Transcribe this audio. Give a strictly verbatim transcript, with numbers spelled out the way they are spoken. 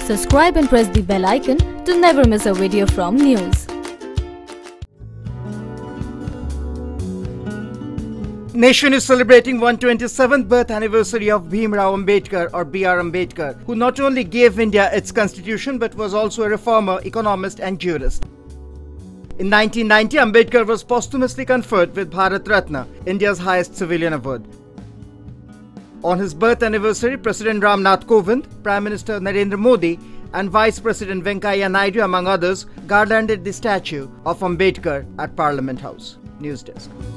Subscribe and press the bell icon to never miss a video from NYOOOZ. Nation is celebrating one hundred twenty-seventh birth anniversary of Bhimrao Ambedkar or B R Ambedkar, who not only gave India its constitution but was also a reformer, economist and jurist. In nineteen ninety, Ambedkar was posthumously conferred with Bharat Ratna, India's highest civilian award. On his birth anniversary, President Ramnath Kovind, Prime Minister Narendra Modi and Vice President Naidu, among others, garlanded the statue of Ambedkar at Parliament House. News Desk.